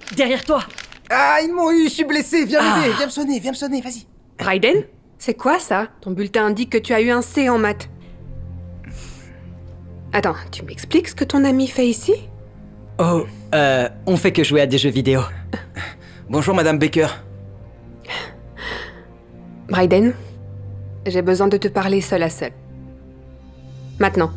Derrière toi! Ah, ils m'ont eu, je suis blessé, viens m'aider, viens me sonner, vas-y. Bryden? C'est quoi ça? Ton bulletin indique que tu as eu un C en maths. Attends, tu m'expliques ce que ton ami fait ici? Oh, on fait que jouer à des jeux vidéo. Bonjour Madame Baker. Bryden, j'ai besoin de te parler seul à seul. Maintenant.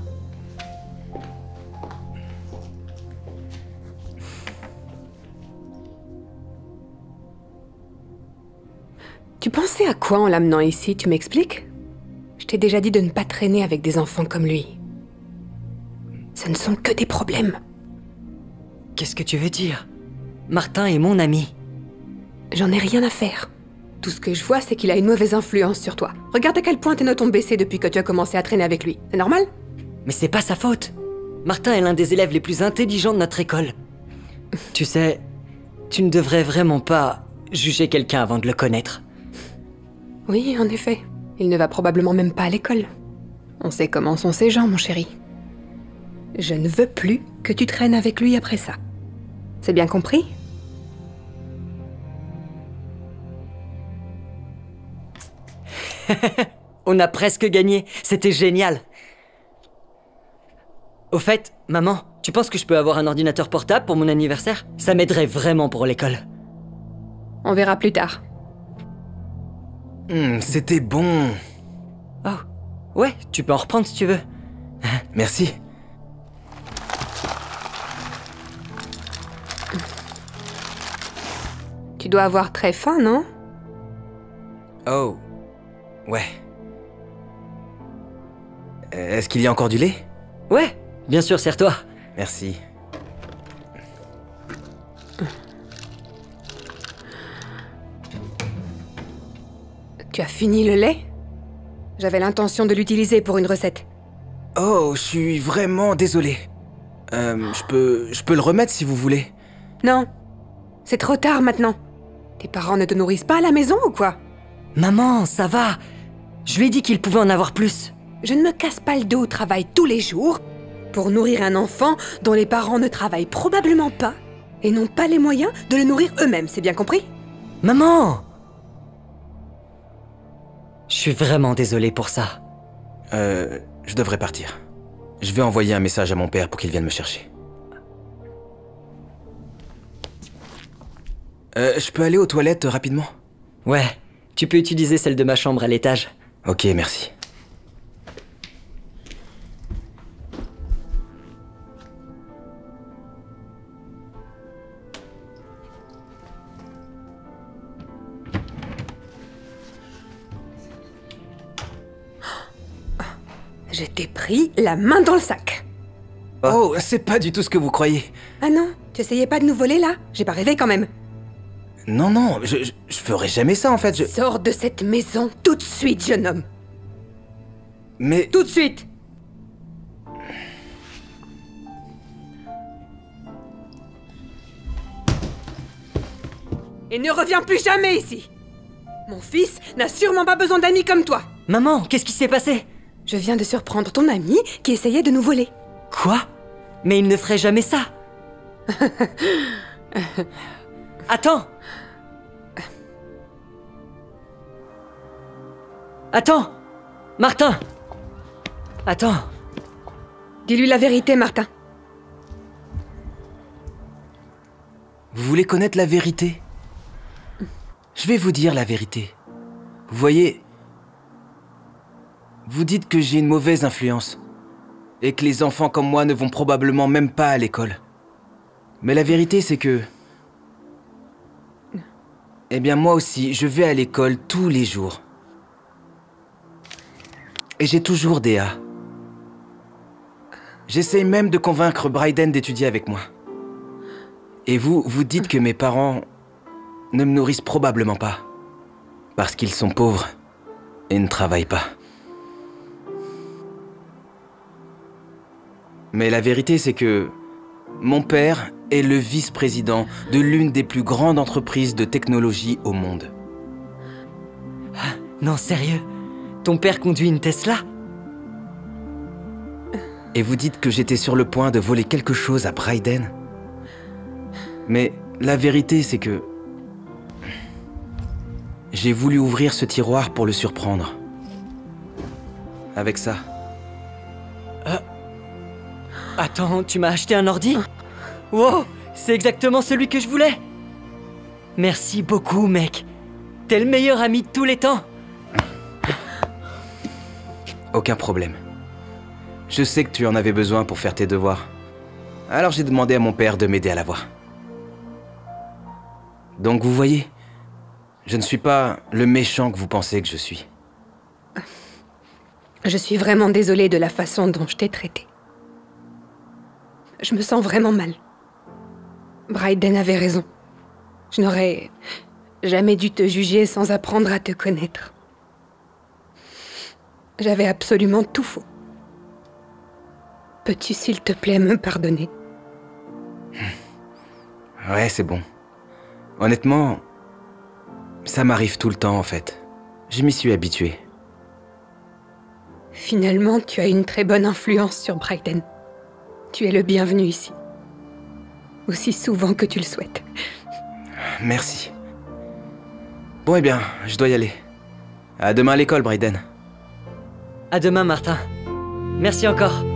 Tu pensais à quoi en l'amenant ici, tu m'expliques? Je t'ai déjà dit de ne pas traîner avec des enfants comme lui. Ce ne sont que des problèmes. Qu'est-ce que tu veux dire? Martin est mon ami. J'en ai rien à faire. Tout ce que je vois, c'est qu'il a une mauvaise influence sur toi. Regarde à quel point tes notes ont baissé depuis que tu as commencé à traîner avec lui. C'est normal? Mais c'est pas sa faute. Martin est l'un des élèves les plus intelligents de notre école. Tu sais, tu ne devrais vraiment pas juger quelqu'un avant de le connaître. Oui, en effet. Il ne va probablement même pas à l'école. On sait comment sont ces gens, mon chéri. Je ne veux plus que tu traînes avec lui après ça. C'est bien compris? On a presque gagné, c'était génial. Au fait, maman, tu penses que je peux avoir un ordinateur portable pour mon anniversaire? Ça m'aiderait vraiment pour l'école. On verra plus tard. C'était bon. Oh, ouais, tu peux en reprendre si tu veux. Merci. Tu dois avoir très faim, non? Oh, ouais. Est-ce qu'il y a encore du lait? Ouais, bien sûr, sers-toi. Merci. Tu as fini le lait? J'avais l'intention de l'utiliser pour une recette. Oh, je suis vraiment désolé. Je peux le remettre si vous voulez. Non, c'est trop tard maintenant. Tes parents ne te nourrissent pas à la maison ou quoi? Maman, ça va. Je lui ai dit qu'il pouvait en avoir plus. Je ne me casse pas le dos au travail tous les jours pour nourrir un enfant dont les parents ne travaillent probablement pas et n'ont pas les moyens de le nourrir eux-mêmes, c'est bien compris? Maman! Je suis vraiment désolé pour ça. Je devrais partir. Je vais envoyer un message à mon père pour qu'il vienne me chercher. Je peux aller aux toilettes rapidement? Ouais, tu peux utiliser celle de ma chambre à l'étage. Ok, merci. Je t'ai pris la main dans le sac. Oh, c'est pas du tout ce que vous croyez. Ah non, tu essayais pas de nous voler là? J'ai pas rêvé quand même. Non, je ferai jamais ça en fait, Sors de cette maison tout de suite, jeune homme. Mais... Tout de suite! Et ne reviens plus jamais ici! Mon fils n'a sûrement pas besoin d'amis comme toi! Maman, qu'est-ce qui s'est passé? Je viens de surprendre ton ami qui essayait de nous voler. Quoi? Mais il ne ferait jamais ça. Attends! Attends! Martin! Attends! Dis-lui la vérité, Martin. Vous voulez connaître la vérité? Je vais vous dire la vérité. Vous voyez... Vous dites que j'ai une mauvaise influence. Et que les enfants comme moi ne vont probablement même pas à l'école. Mais la vérité, c'est que... Eh bien, moi aussi, je vais à l'école tous les jours. Et j'ai toujours des A. J'essaye même de convaincre Bryden d'étudier avec moi. Et vous dites que mes parents ne me nourrissent probablement pas. Parce qu'ils sont pauvres et ne travaillent pas. Mais la vérité, c'est que mon père est le vice-président de l'une des plus grandes entreprises de technologie au monde. Non, sérieux? Ton père conduit une Tesla? Et vous dites que j'étais sur le point de voler quelque chose à Bryden? Mais La vérité, c'est que... j'ai voulu ouvrir ce tiroir pour le surprendre. Avec ça. Attends, tu m'as acheté un ordi? Wow, c'est exactement celui que je voulais! Merci beaucoup, mec. T'es le meilleur ami de tous les temps. Aucun problème. Je sais que tu en avais besoin pour faire tes devoirs. Alors j'ai demandé à mon père de m'aider à l'avoir. Donc vous voyez, je ne suis pas le méchant que vous pensez que je suis. Je suis vraiment désolée de la façon dont je t'ai traité. Je me sens vraiment mal. Bryden avait raison. Je n'aurais jamais dû te juger sans apprendre à te connaître. J'avais absolument tout faux. Peux-tu, s'il te plaît, me pardonner? Ouais, c'est bon. Honnêtement, ça m'arrive tout le temps, en fait. Je m'y suis habitué. Finalement, tu as une très bonne influence sur Bryden. Tu es le bienvenu ici. Aussi souvent que tu le souhaites. Merci. Bon, eh bien, je dois y aller. À demain à l'école, Bryden. À demain, Martin. Merci encore.